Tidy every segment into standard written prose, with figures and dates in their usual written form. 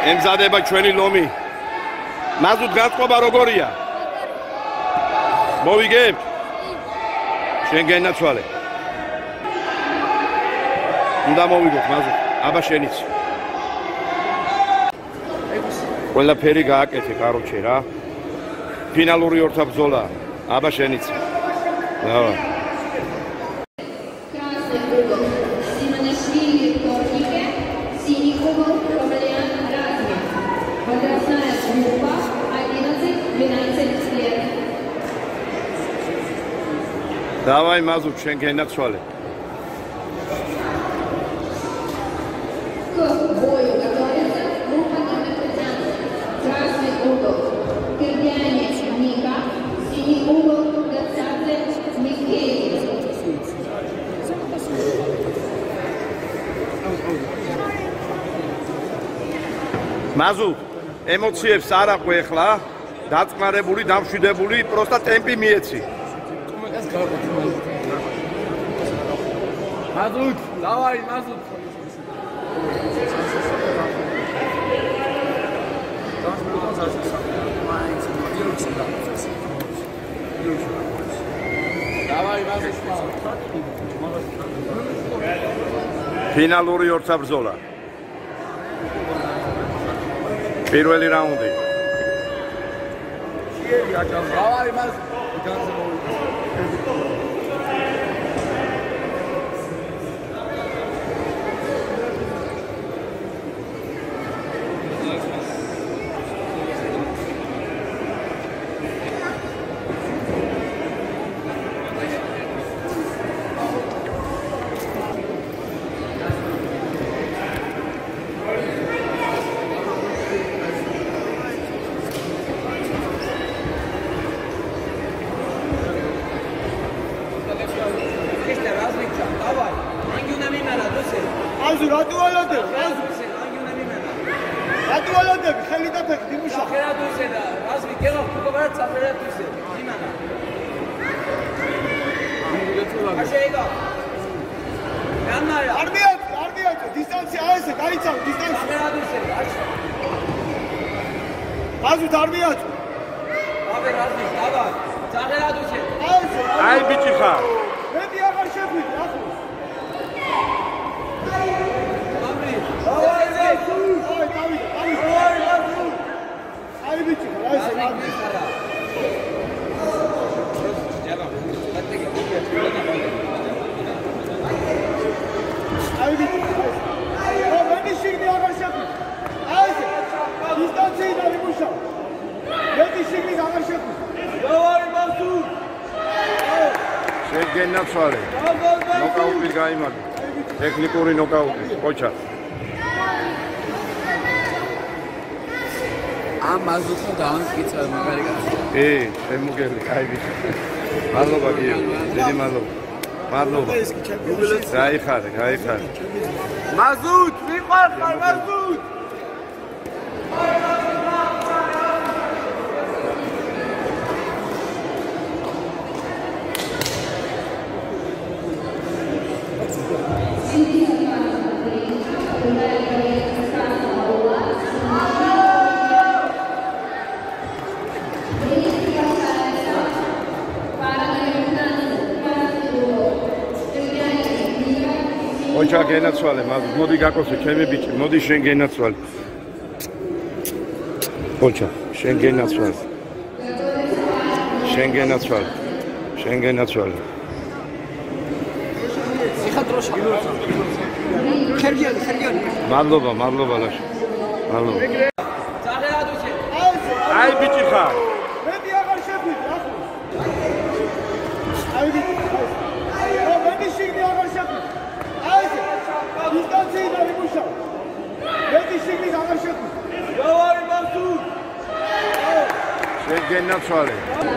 ემზადება ჩვენი ლომი. მაზუთ განწყობა როგორია? მოვიგებ? შენ გენაცვალე. უნდა მოვიგოთ მაზუთ, აბა შენიც. ყველაფერი გააკეთე, კაროჩე რა. ფინალური ორთა ბრძოლა, აბა შენიც. დავა. Давай, мазут, შენ გენაცვალე. მაზუთ, ემოციებს არ აყვე ხლა, დაწყმარებული, დამშვიდებული, პროსტა ტემპი მიეცი. Mazut, давай, Mazut. Давай, Mazut. ფინალური ორთა ბრძოლა. პირველი რაუნდი. Давай, Mazut. Azur, atualade, azur. Atualade, ხელი და ფეხი დიმუშა. Saxeraduse da, razvi gela kubarat saxeraduse. Dimana. Aşağıda. Yanmaya. Ardiat, distansiya aese, გაიცავ, distansiya. Saxeraduse, Azur, ardiat. Abi razvi, davay. Saxeraduse. Aese. Აი ბიჭი ხარ. მეტი აღარ შეხვიდი, ახლა. Ay bitti, ay sen abi. Ay bitti. O ben şimdi arkadaşım. Ay sen. Distansiydi alimuşa. Ben şimdi arkadaşım. Davay Mansur. შენ გენაცვალე. ნოკაუტი გაიმართა. ტექნიკური ნოკაუტი, ყოჩა. Mazut'un დაანკიცა მაგარი კაცი. შემოგელი, აი ვიცი. მადლობა გიო. დიდი მადლობა. მადლობა. გაიხარე. Mazut, მიყვარხარ Mazut. ოჩა გენაცვალე, მოდი გაკოცე, ჩემი ბიჭი, მოდი შენ გენაცვალე. ოჩა, შენ გენაცვალე. სიხადროშა. ხერგიანი. მადლობა, ლაშა. მადლობა. საყერადუჩე. აი ბიჭი ხარ. მეტი აღარ შეხვიდი, ახლა. Ay bitti. O ben şimdi arkadaşım. Ay sen. Distansiydi alimuşa. Ben şimdi arkadaşım. Davay Mansur. შენ გენაცვალე.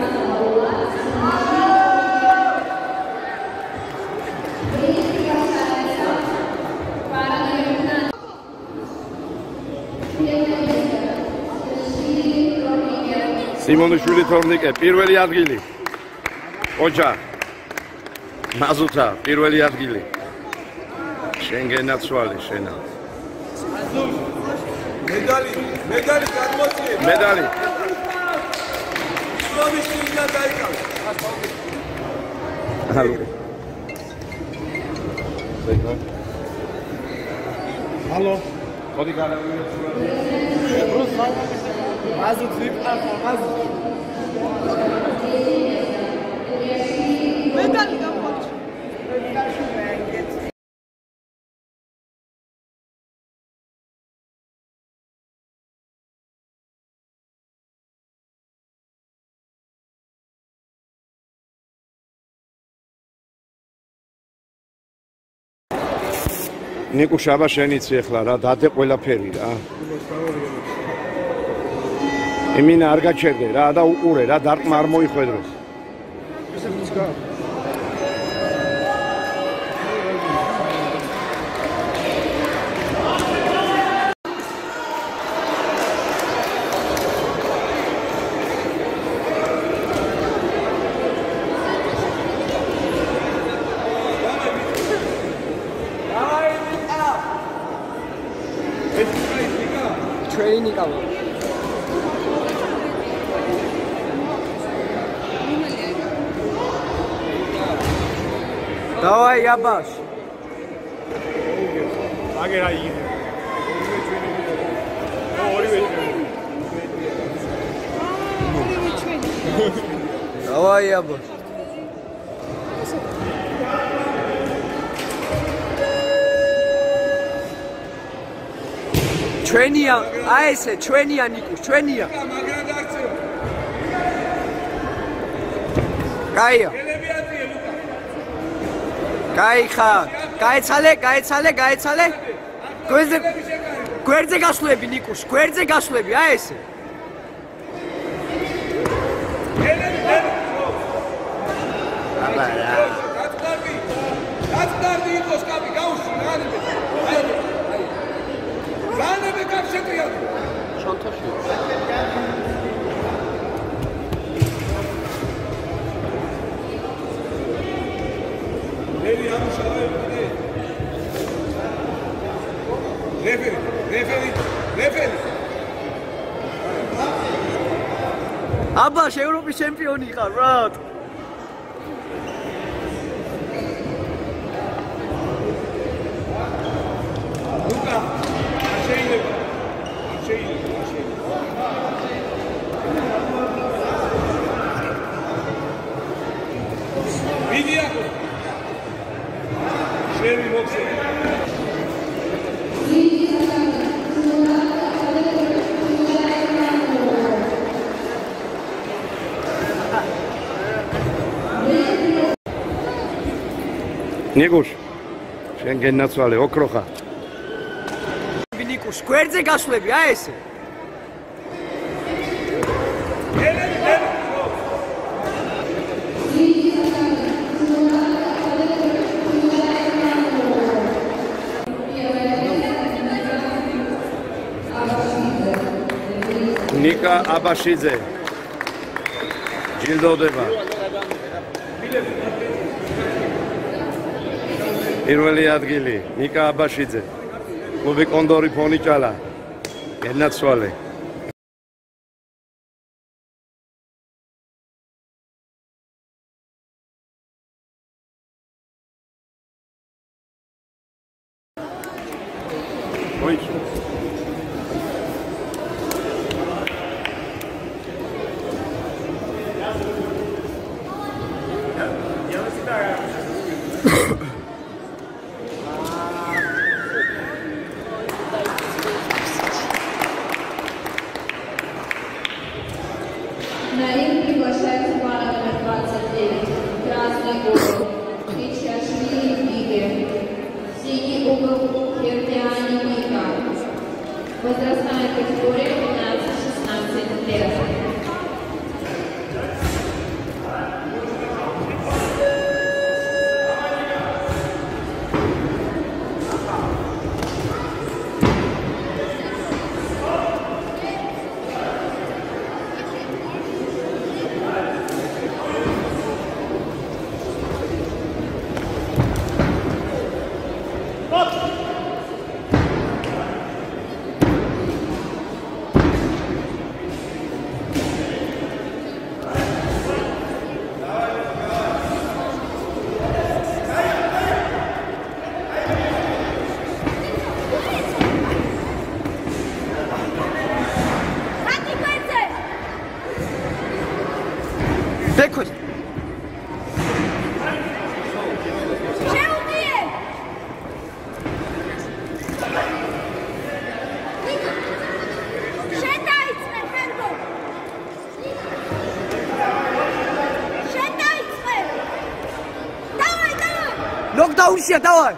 სიმონიშვილი თორნიკე, პირველი ადგილი. ოჯა. მაზუთა, პირველი ადგილი. შენ გენაცვალე, შენა. медალი გადმოწიე. медали. შრომის შიგნით დაიკავე. Алло. Алло. Ходи галерея. Мазут випқан мазут. Медали გამოაჩ. ნიკუშ აბა შენიცი ახლა რა დადე ყველაფერი რა. იმინა არ გაჩერდე რა და უყურე რა დარტყმა არ მოიხვედროს. ჩვენი ნიკავა. Давай, Ябаш. აგერ აი იგივე. Давай, Ябаш. ჩვენია, აი ესე, ჩვენია ნიკუს, ჩვენია. მაგრამ დარწე. კაია. კაი ხარ. გაიცალე. გვერდზე გასვლები ნიკუს, გვერდზე გასვლები, აი ესე. გაწდარდი იყოს კაპი, გაუშვი რა. განები გახშეტია. შონთოში. ლევი ამშავე. რეფერი. აბაშ ევროპის ჩემპიონი ხარ, ბრატ. ლუკა, შეიძლება. ვიდიაკო. შევი მოხსენ. ნიკუშ შენ გენაცვალე ოქრო ხარ. ნიკუს გვერდზე გასვლები, აი ესე. ნიკა აბაშიძე ჯილდოვდება. პირველი ადგილი ნიკა აბაშიძე. კლუბი კონდორი ფონიჭალა. გენაცვალე. На ринг приглашается пара номер 29. Красный угол Бичашвили Игорь. Синий угол Хертиани Ника. Возрастная категория 15-16 лет. ნოკდაუნშია, დავარ.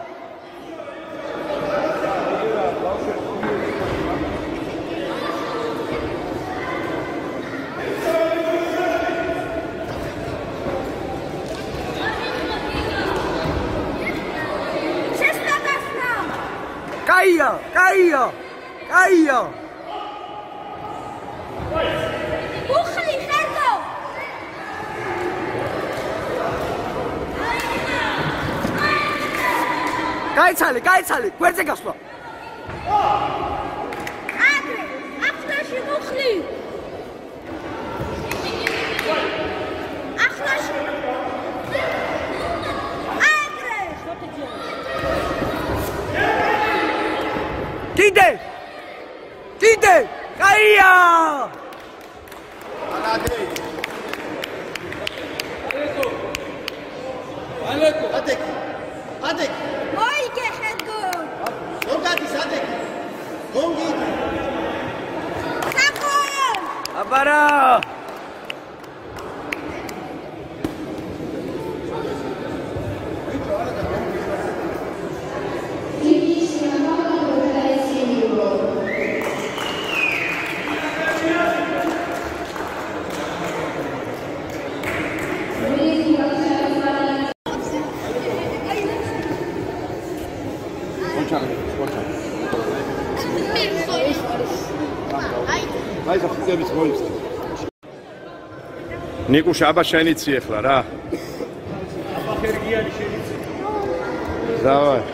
კაია. უხლი ხერხო. გაიცალი, გვერდზე გასვლა. აგრე, ახლაში უხლი. ახლაში. აგრე. კიდე, კაია. ადეკ. მოიგე ხერხო. ზოგადის ადეკ. გონგი. საფო. აბარა. ნიკუშა, აბა შენიცი ახლა რა. აბა ხერგიანი შენიცი. დავაი.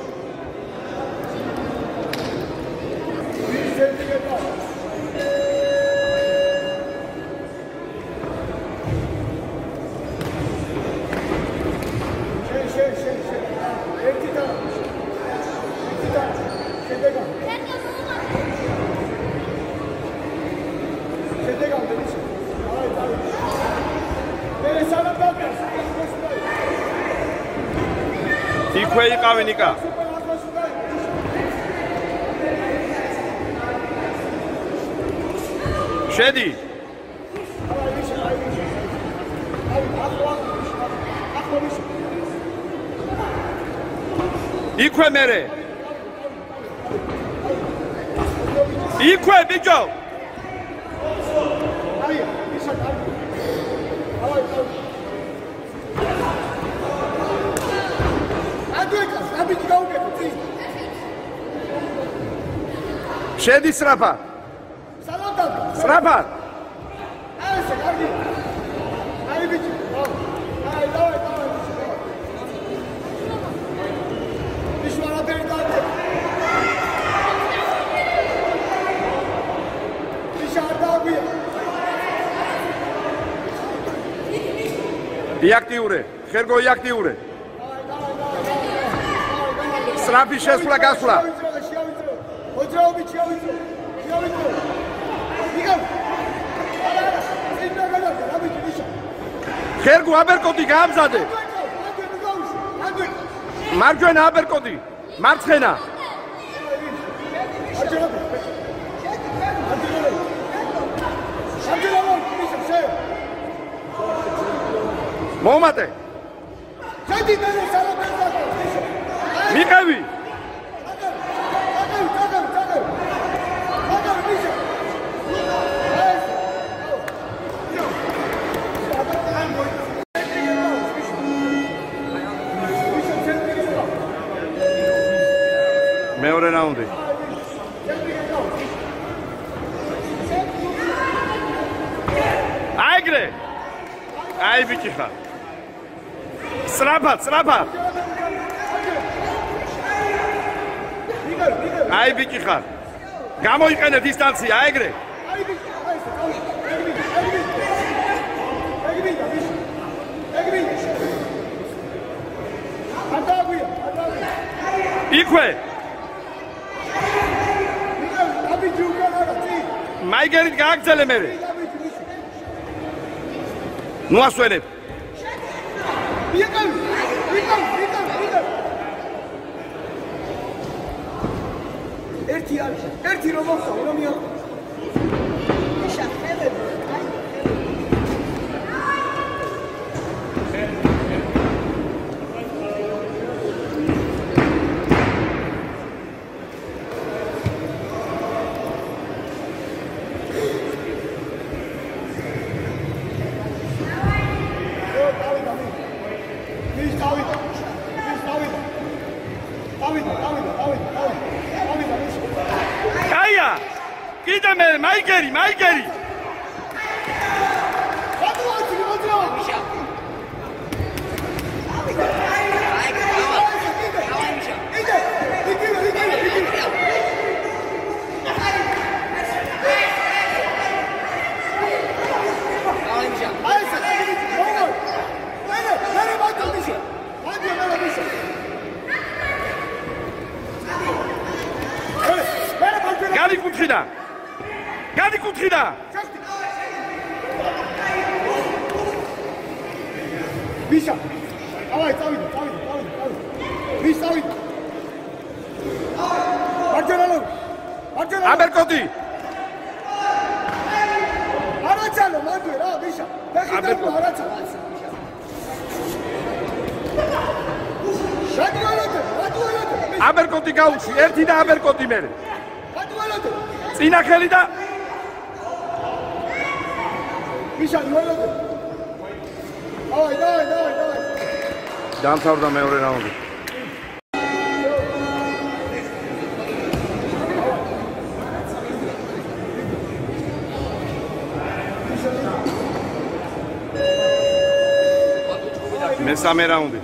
იქვე იყავი ნიკა. შედი. იქვე მერე. იქვე ბიჭო. შედი სრაფად. სრაფად. იაქტიურე, ხერგო იაქტიურე. სრაფი შესვლა გასვლა. ხერგო აბერკოტი გაამზადე. მარჯვენა აბერკოტი, მარცხენა. მომატე. მიყევი. მეორე რაუნდი. აიგრე. აი ბიჭი ხარ. სრაფად. აი ბიჭი ხარ. გამოიყენე დისტანცია, აიგრე. იქვე. მაიგერით გააგრძელე მერე. ნუ ასვენებ. ერთი რომ მოხდა, რომ მიაყო. კაია კიდე მე მაიგერი გადიკუთხიდა მიშა ავაი წავიდა ვის წავიდა აბერკოტი არაცალო მანდე რა მიშა ფეხი არაცალო აბერკოტი გაუჩი ერთი და აბერკოტი მერე წინა ხელი და მიშა ნოლოდე დავай დამთავრდა მეორე რაუნდი მესამე რაუნდი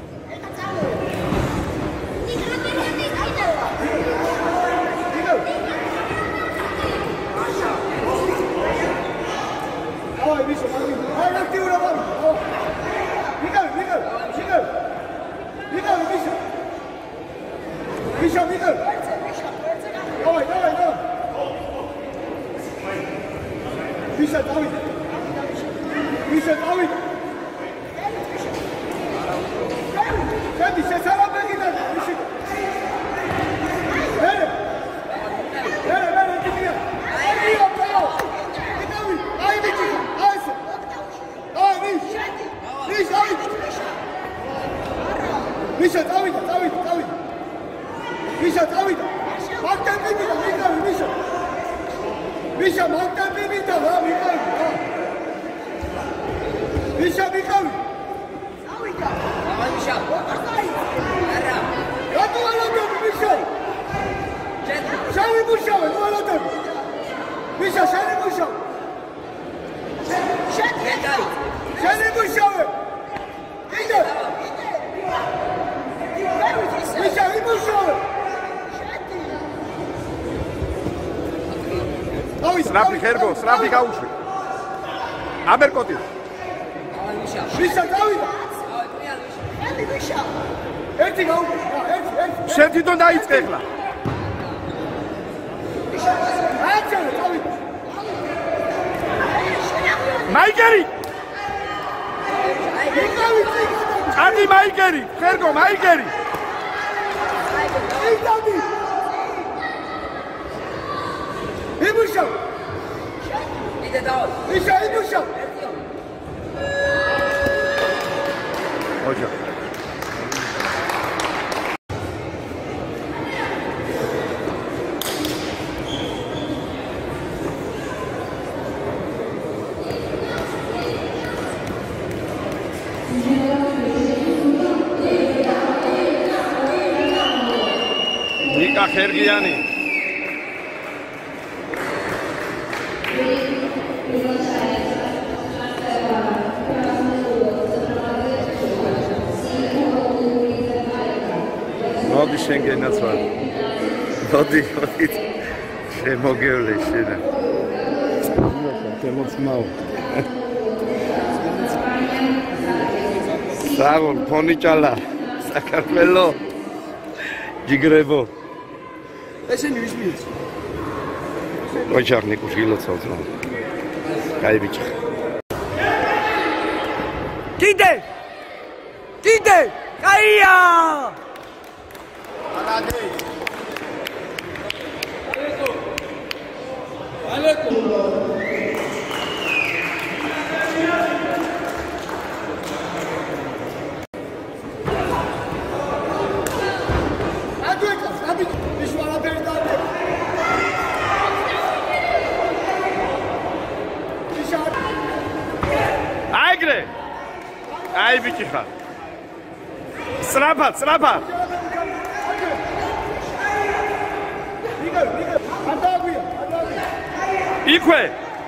სრაფი ხერგო, სრაფი გაუშვი. აბერკოტი. მიშა გავიდა. მიშა. ერთი გაუშვი, ერთი. შენ თვითონ დაიწყე ხლა. აჩა გავიდა. მაიგერი. ანი მაიგერი, ხერგო, მაიგერი. იმუშა. იდე დავა. მიშა იმუშა. ოჯა. ნიკა ხერგიანი მოდი შენ გენაცვალე მოდი შემოგევლე შენ თემოცმაო საგონ ფონიჭალა საქართველო ჯიგრებო ესენი ვის მიეც ოჯახნი კუშილოცავთ რა კაი ბიჭი კიდე კაია აიგრე აი ბიჭი ხარ სწრაფად. იქვე.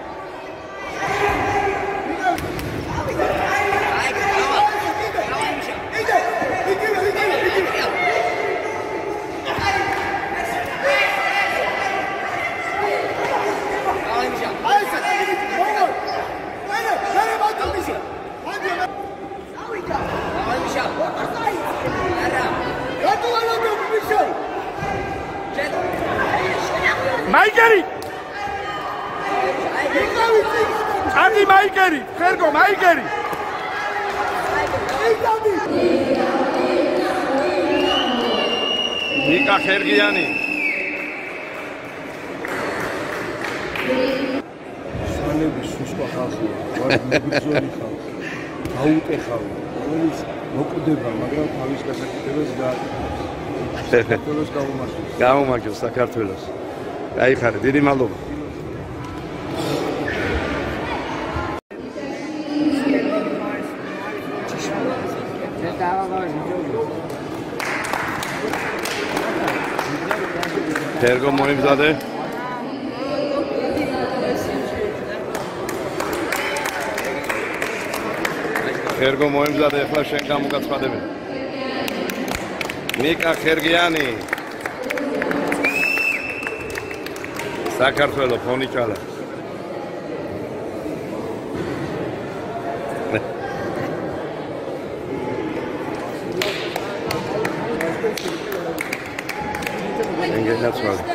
მაიკერი! Andi მაიკერი! ხერგო მაიკერი! ნიკა ხერგიანი! სვანები სუსტა ხალხია, ვარგიბზონი ხალხი. აუტეხავი, რომელიც მოკვდება, მაგრამ თავის გასაკეთებას გააკეთებს. საქართველოს გამომართვეს. გამომაგებს საქართველოს. გაიხარე, დიდი მადლობა. ხერგო მოიმზადე. ხერგო მოიმზადე, ახლა შენ გამოგაცხადები. ნიკა ხერგიანი. საქართველო ფონიჩალა. ენგეჟაცვალ.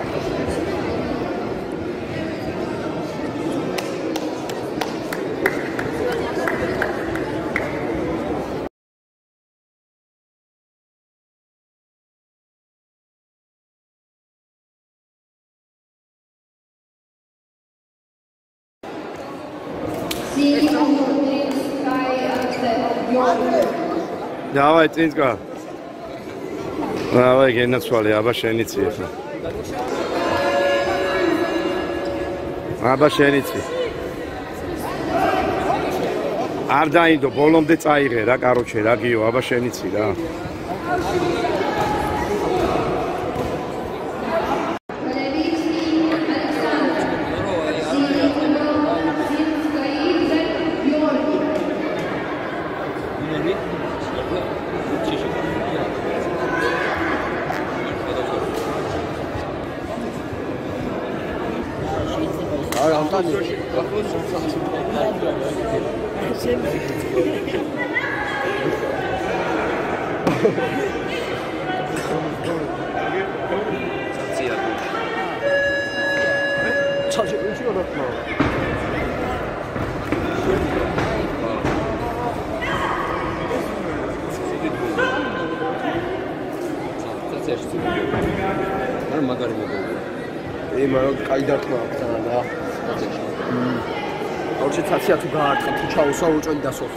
Давай, Цинска. Давай, გენაცვალე, აბა შენიცი ახლა. აბა შენიცი. არ დაინდო, ბოლომდე წაიღე რა, კაროჩე, რა გიო, აბა შენიცი რა. კაიდარტყმა აქვს რა. ორჩე ცაცია თუ გაარტყა თუ ჩაუსვა უჭოდი დასოს.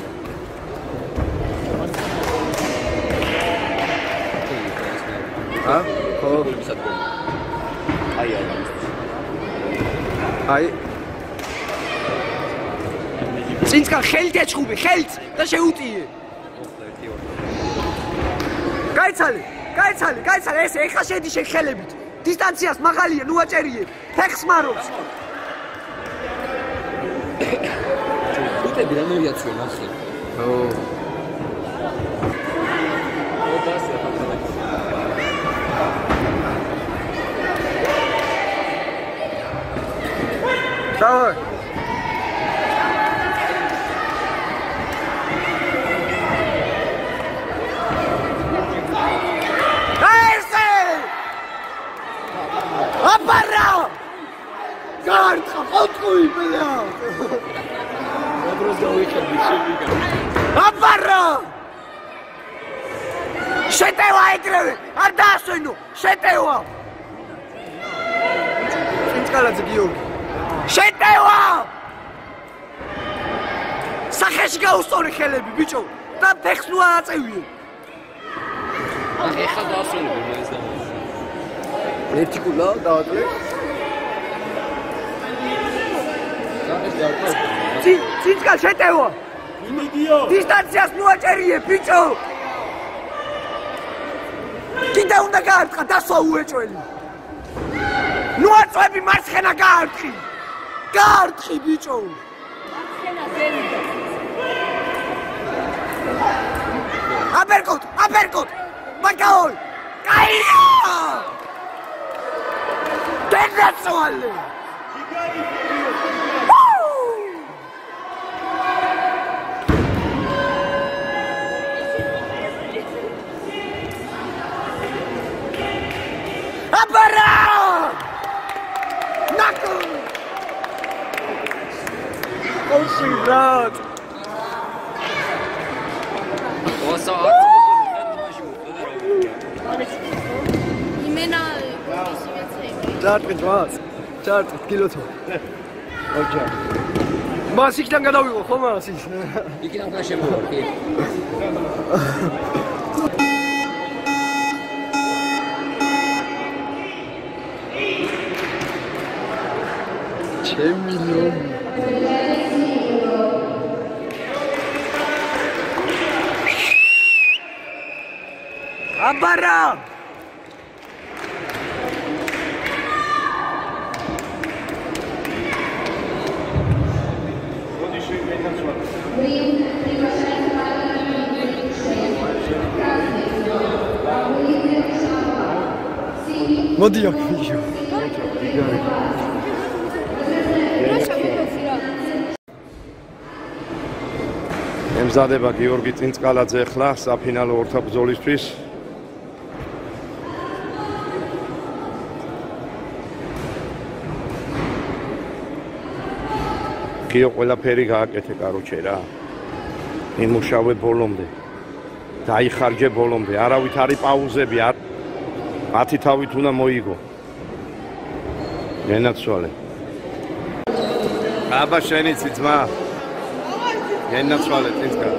ა? ხო, ისადგომი. აი. წინსკა ხელით ეჩხუბი, ხელით და შეუტიე. გაიცალე, ეს ეხა შედი შეხელებით. დისტანციას მაღალია, ნუ აჭერიე. ფეხს მარობს. უტები რა მოიაცვე ნახე. ო. Давай. Апара! Картха, фоткуй, бля! Я просто выходи, чувика. Апара! Шетева игры! Ардасойну! Шетева! Цинскаладзе Георги. Шетева! სახეში გაუსწორი ხელები, ბიჭო. და ფეხს ნუ ააწევიე. ეხლა დაასრულებ ეს და ერთი კულა დააკლეს. ცინსკა შეტევა. იმედიო. დისტანციას ნუ აჭერიე, ბიჭო. კიდე უნდა გაარტყა დასვა უეჭველი. ნუ აწვევი მარცხენა გაარტყი. გაარტყი ბიჭო. აპერკოტ. მაგაოლ. კაია. დენაცვალე. აბარა! ნაკო! ოში ბრატ! იმენა ჩარტი კილოთო. ოჯა. მას იქიდან გადავიღო ხო მას ის? იქიდან უნდა შემოვარდი. ჩემი ნომი. აბარა! მოდი აქ ვიჟო. ემზადება გიორგი წინწყალაძე ახლა საფინალო ორთაბრძოლისთვის. გიო ყველაფერი გააკეთე კაროჩე რა. იმუშავე ბოლომდე. დაიხარჯე ბოლომდე. არავით არის პაუზები, 10 თავით უნდა მოიგო. გენაცვალე. აბა შენიცი ძმა. გენაცვალე წინსკა.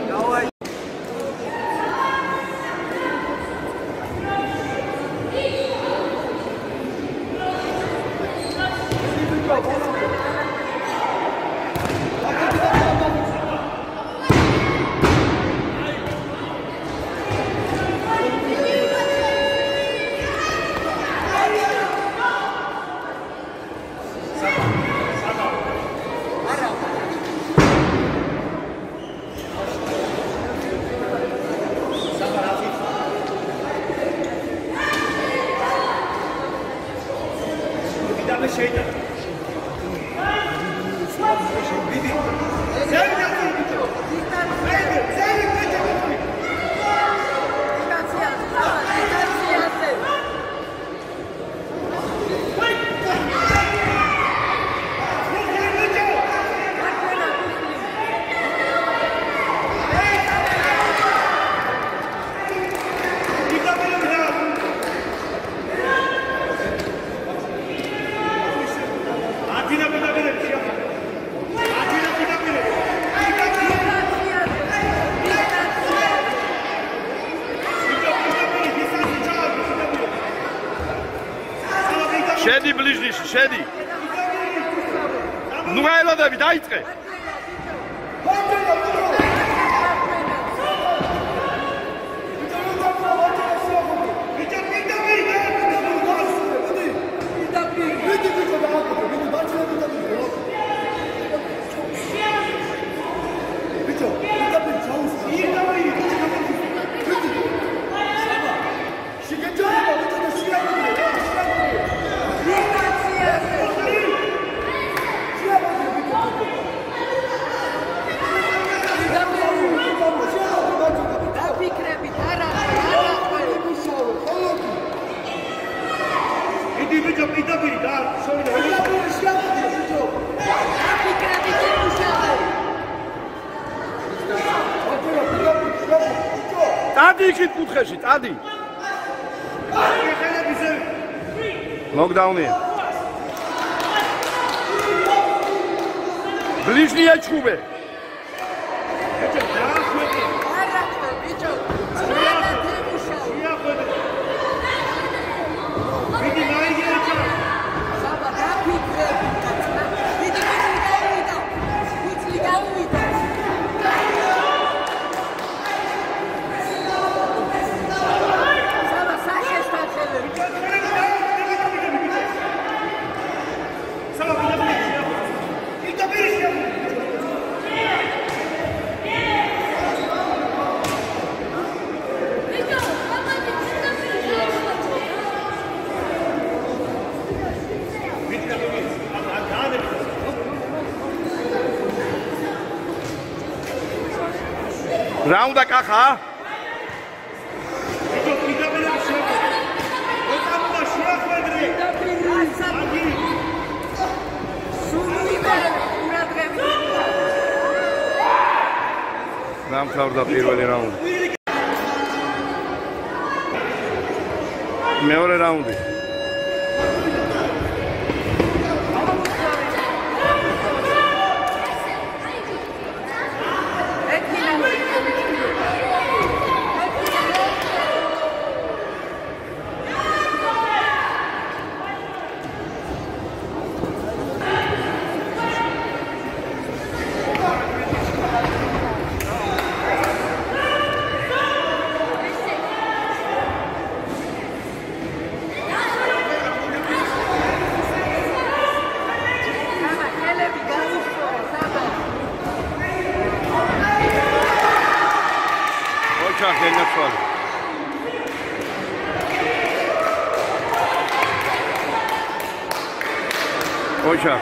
შედი ბლიჟნიში, შედი. ნუ გაელოდები, დაიწყე. Tadi იქით კუთხეში, ტადი. ლოკდაუნია. ბლიჟნია ჩუბე. Raunda კახა? დამთავრდა პირველი რაუნდი. მეორე რაუნდი. Ocha.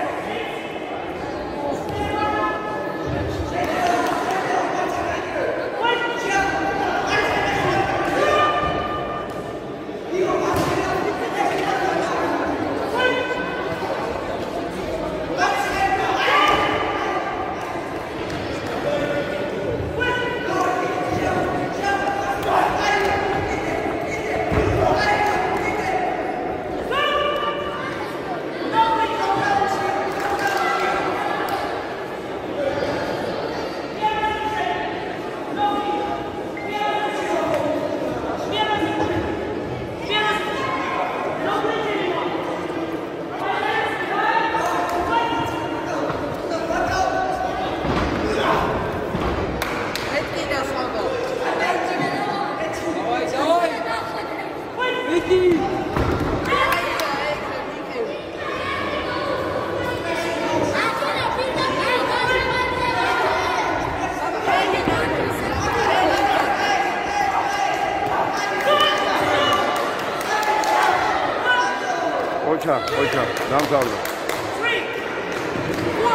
Ocha, დამთავრდა. 3 4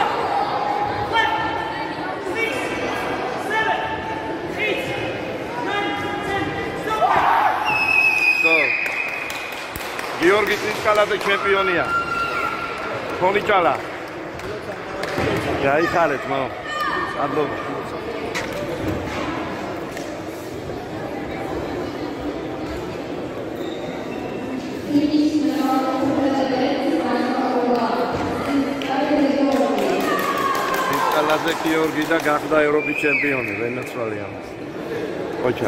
5 6 7 8 9 10 stop. გიორგი წინკალაძე ჩემპიონია. ხონიჭალა. გაიხარეთ, მო. ადლობა. გიორგი და გახდა ევროპის ჩემპიონი, ვენეცუელია. ოჩა.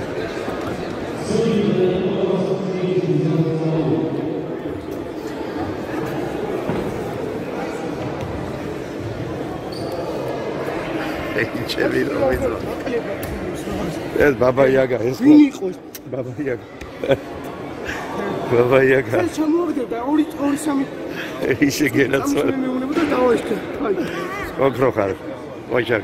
ჩემი რომიძო. ეს ბაბა იაგა, ეს ვინ იყო? ბაბა იაგა. ბაბა იაგა. ეს ჩამოვიდა 2-3 ისე გენაცვალე. მე მეუბნება და დავაშკე. აი. ოქრო ხარ. ოჩა.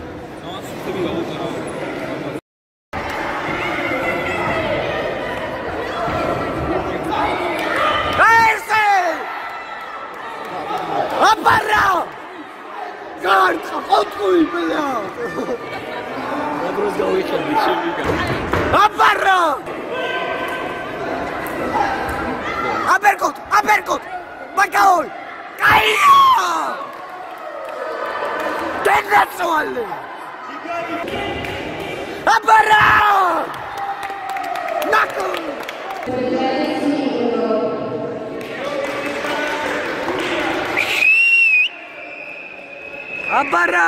აპარა! გარტყა, ოთხი ბლა. რადროს გავიხები შევიგა. აპარა! აპერკოტ! ბაკაოლ! კაია! დენაცვალე! აპარა! ნაკო! აპარა!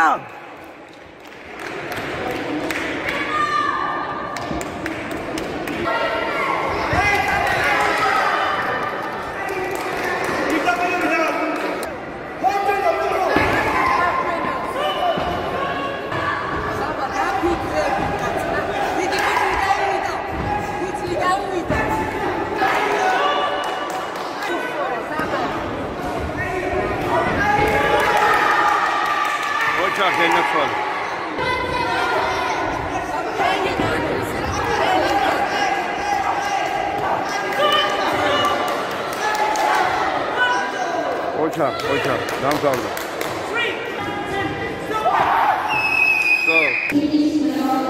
ოჩა, დამთავრდა. 3 2 1 go.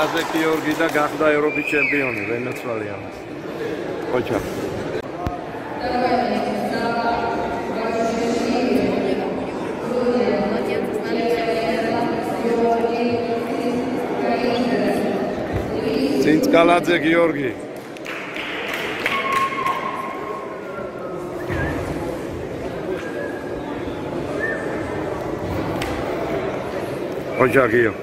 კალაძე გიორგი და გახდა ევროპის ჩემპიონი ვენეცუელიანი. ოჩა. კალაძე გიორგი. ოჯა გიო.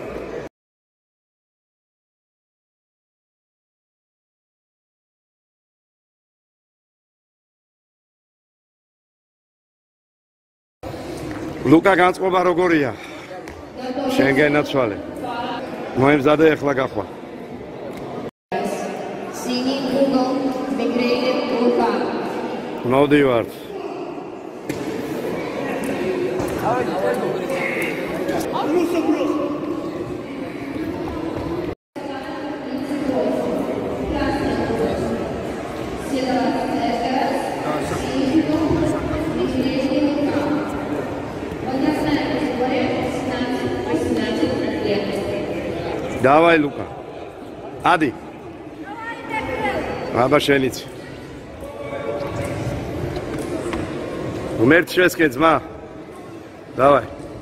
ლუკა განწყობა როგორია? შენ გენაცვალე. მოემზადე ახლა გახვა. მოდივართ. Давай, Лука. Ади. Აბა შენიც. Умерт шеске ძმა. Давай.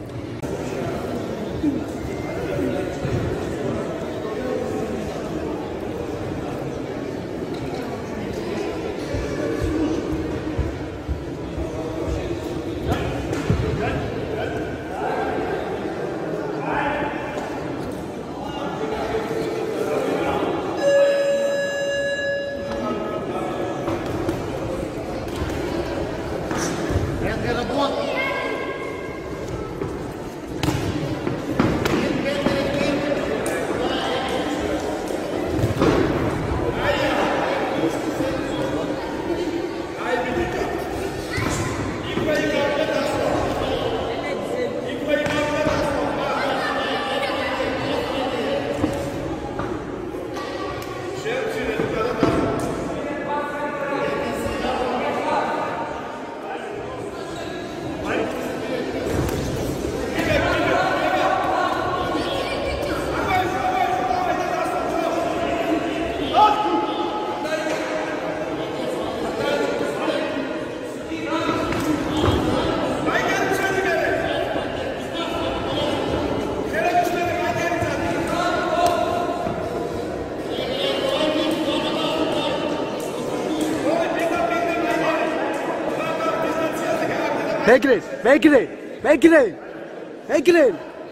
Megre.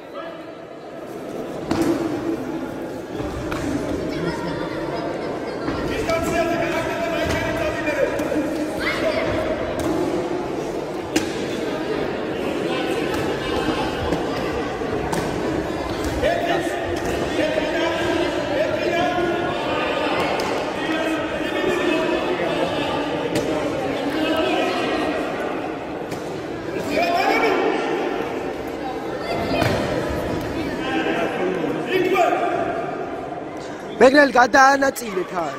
Megre გადაანაწილეთ არ.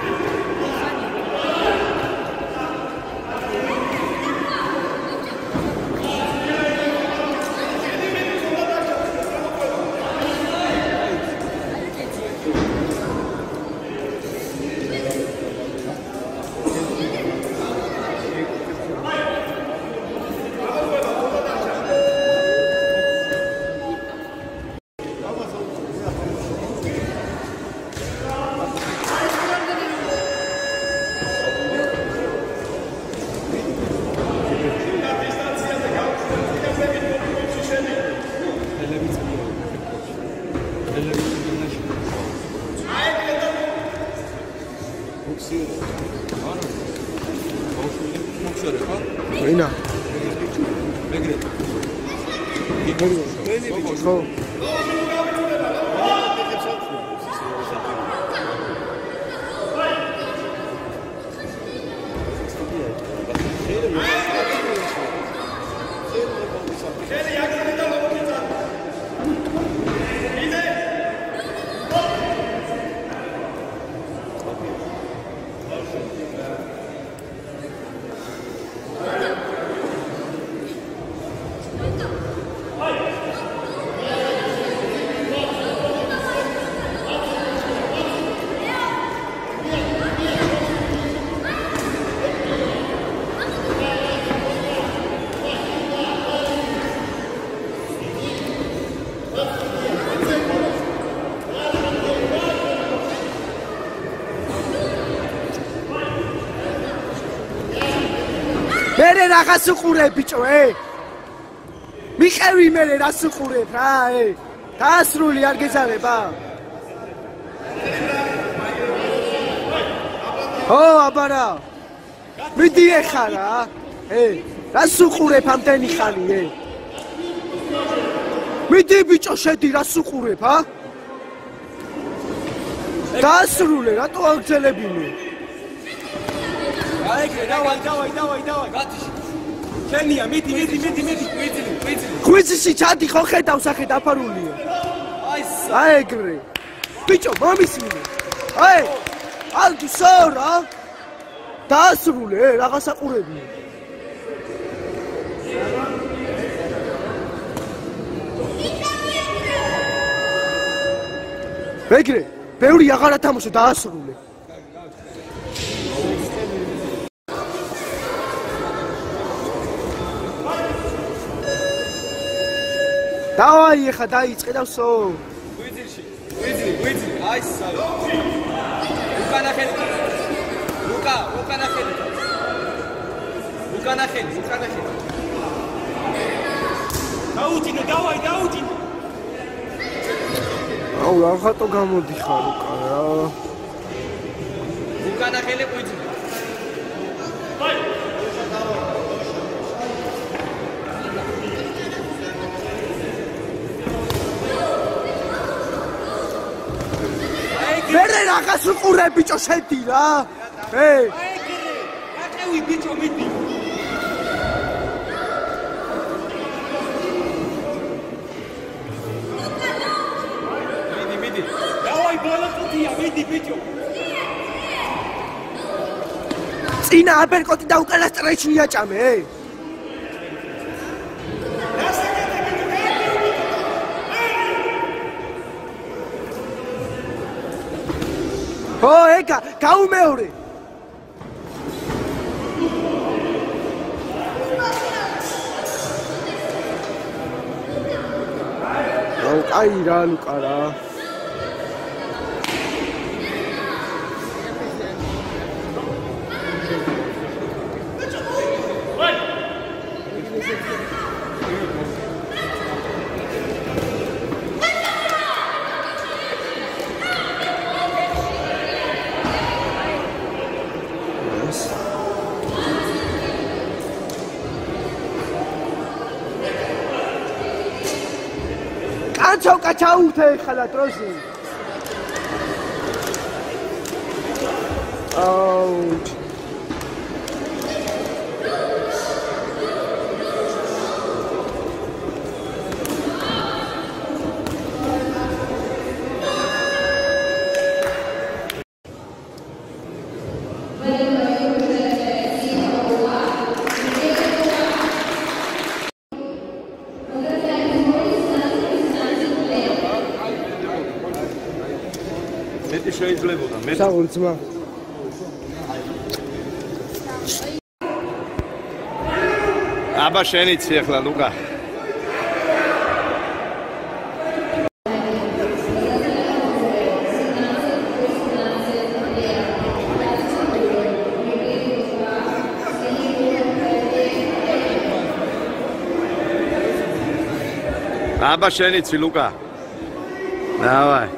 Ina. Megre. Go. რაღაც უყურებ ბიჭო, მიყევი მე რას უყურებ რა, დაასრული არ გეზარება? ო, აბარა. მიდი ეხა რა. რას უყურებ ამდენი ხანი, მიდი ბიჭო, შედი, რას უყურებ, დაასრულე, რატო აგზელებინე? დავაი. შენია, მიდი. ღვიძლი ჩადი ხო ხედავს ახე დაფარულია. აი ეგრე. ბიჭო, მომისმინე. ალდი სორა. დაასრულე, რაღაც აყურებია. ეგრე, ბევრი აღარ ათამაშო, დაასრულე. დავაი, ეხა დაიწყე და ვსო. ღვიძლი, აი სალო. უკანახელი. დაუდინო, დავაი. აუ, რახატო გამოდიხარ უკან რა. უკანახელი ღვიძლი. მერე რაღაც უყურებ ბიჭო, შედი რა. აკევი ბიჭო, მიდი. მიდი. დავაი ბოლოტია, მიდი ბიჭო. წინა აბერკოტი და უკანა სტრეჩი იაჭამე. ეგა, გაუმეორე. აუ, კაი რა, ლუკა რა. კაჩაუთე ხალა დროში. აუ. შეიძლებოდა მე საურძმა აბა შენიცი ახლა ლუკა აბა შენიცი ლუკა დავაი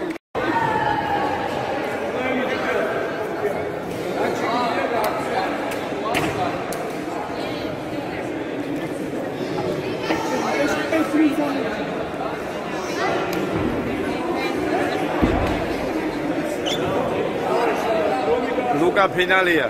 Luca Penalia.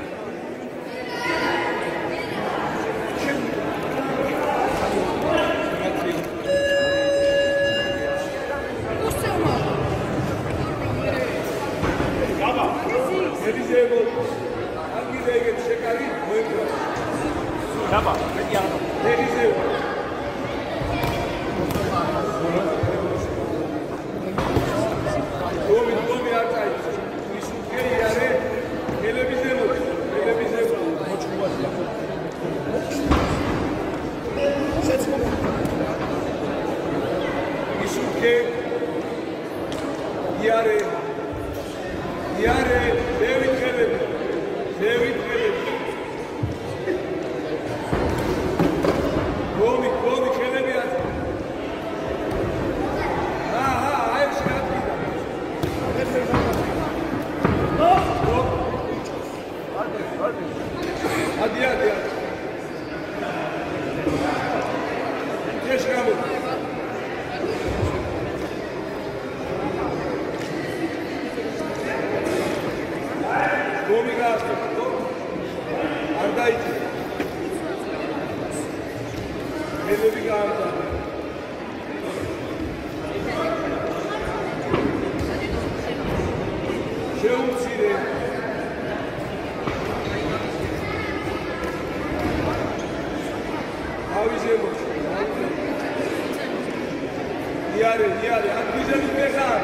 იარე, ათვიზები ფეხარ.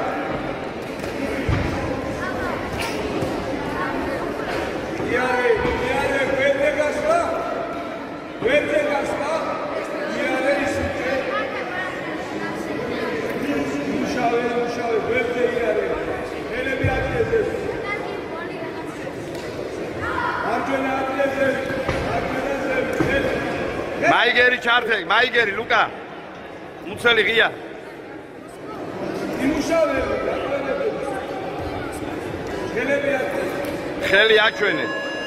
იარე, გვერდზე გასვლა. იარე ისუჭე. მუშავე, გვერდზე იარე. ხელები აწიებდები. მარჯვენა აწიებდები. მაიგერი ჩართე, მაიგერი ლუკა. მუცელი ღია. იმუშავე, ხელები აწიებდები. ხელი აჩვენე.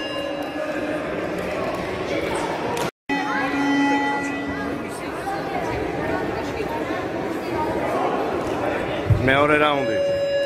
მეორე რაუნდი.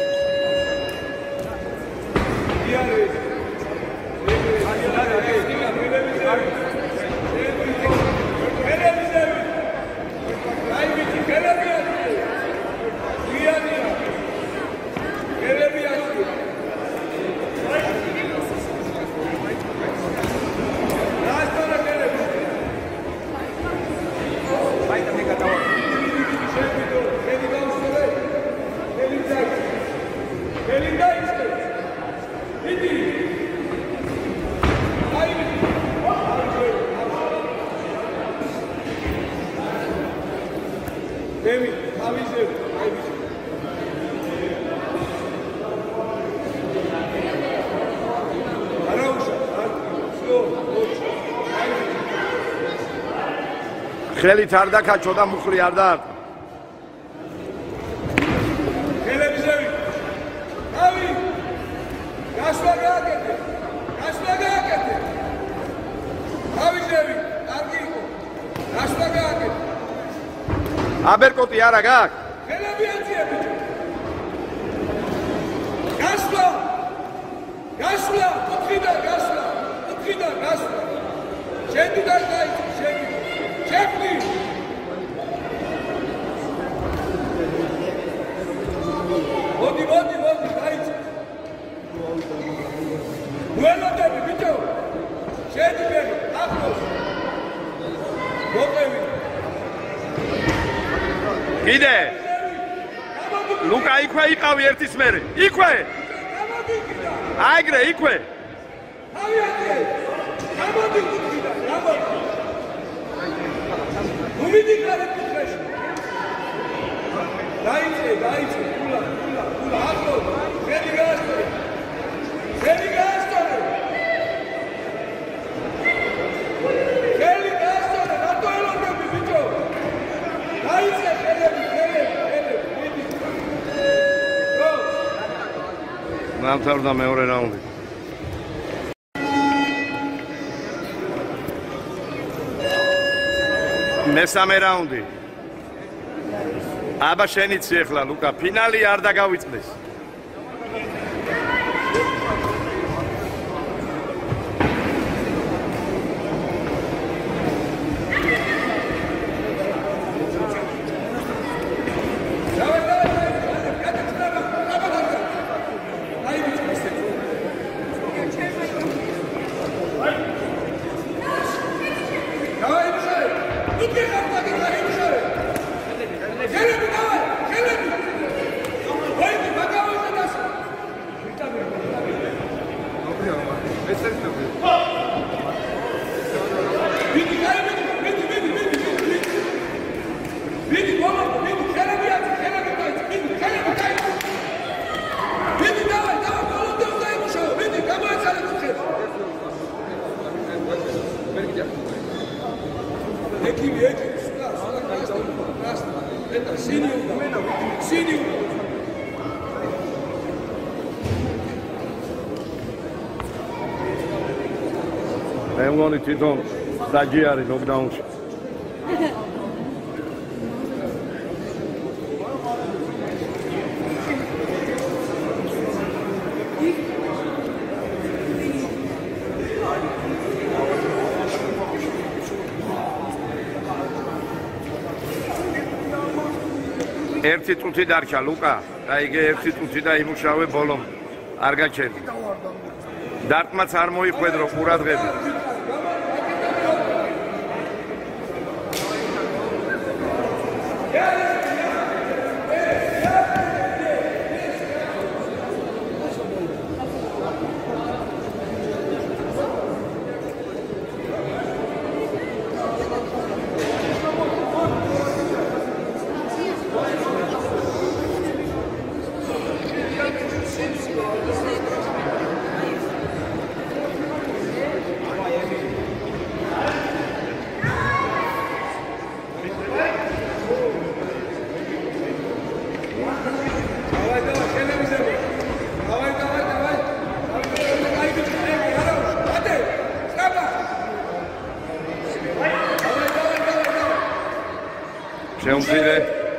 ხელით არ დაკაჩო და მუხლი არ დაარტყა. ხელები ზევი. ავი. გასვლა გააკეთე. ავი ზევი. კარგი იყო. გასვლა გააკეთე. აბერკოტი არა გაქვს? ხელები აწია ბიჭო. გასვლა. კუთხიდან გასვლა. შენი დაიწყე, შენი. ჩექნი. მოდი, დაიწყე. ველოდები ბიჭო. შენი ბერი, ახლოს. მოყევი. კიდე. ლუკა იქვე იყავი ერთის მერე. იქვე. აიგრე იქვე. გამოდი კუთხიდან, გამოდი. უმიდი კარეთში. დაიწყე, კულა, ახლოს. შენი გაასწორე. რატო ელოდები ბიჭო? დაიწყე ხელები. მიდი. გო. დამთავრდა მეორე რაუნდი. მესამე რაუნდი. აბა შენიცი ახლა ლუკა, ფინალი არ დაგავიწყდეს. მე მგონი თვითონ დაჯი არის ნოკდაუნში. ერთი წუთი დარჩა ლუკა და იგე ერთი წუთი და იმუშავე ბოლომ არ გაჩერდი. დარტყმაც არ მოიხვედრო ყურადღები. მოზილე.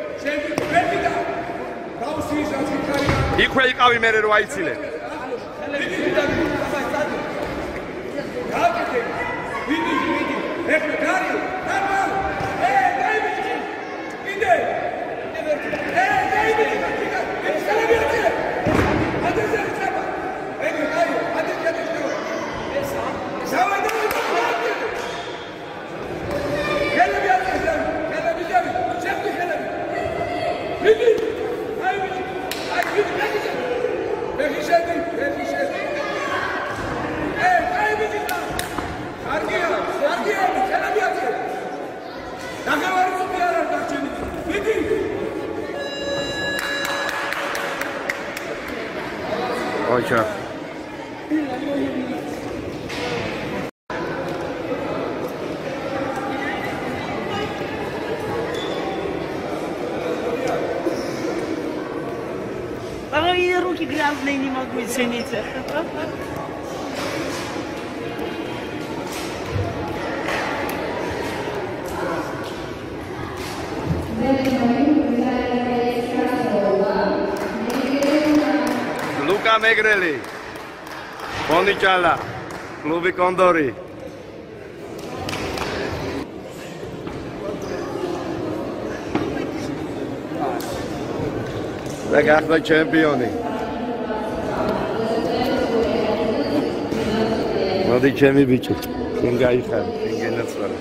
იქვე იყავი მე რო აიცილე. Ocha. Мои руки грязные, не могу, извините. Luca Megreli, Ponichala, Klubi Condori. Ragazzi campioni. Modi ჩემი ბიჭი, შენ გაიხარ, შენ გენაცვალე.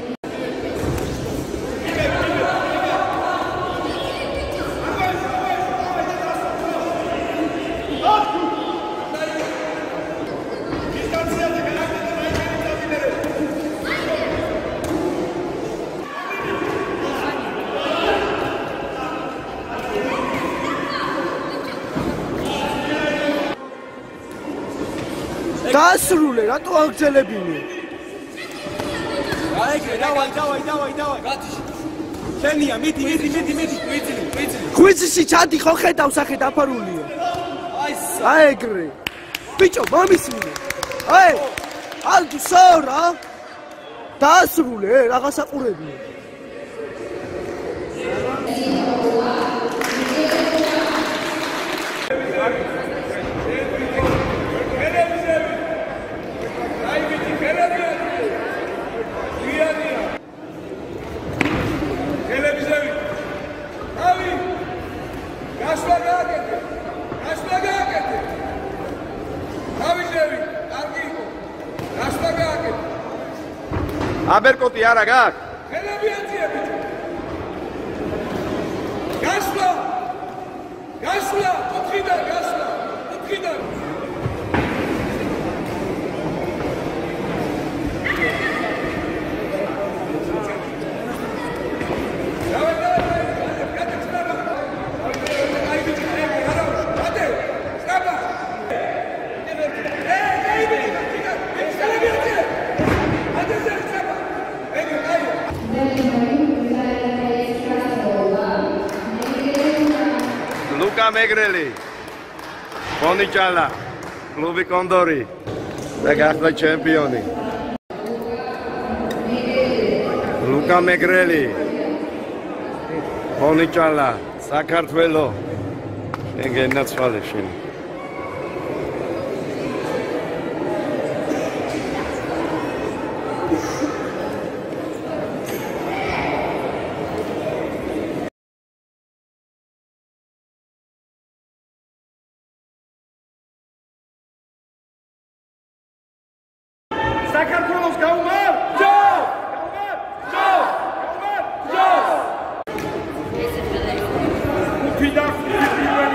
დასრულე, რატო აგზელებინე? დავაი. შენია, მიდი. ხვიცი ჩადი ხო ხედავს ახე დაფარულია. აი ეგრე. ბიჭო, მომისმინე. ალდუ სორა. დასრულე, რაღაც აყურებია. Aberkoti არა გაქვს? ხელები აწია ბიჭო. გასვლა. 4-დან გასვლა. 4-დან. Luca Megreli, Ponichala, Klubi Condori. Ragazzi campioni. Luca Megreli, Ponichala, Sakartvelo. შენ გენაცვალე შენ. საქართველოს გაუმარ! ჯო! უფიდა!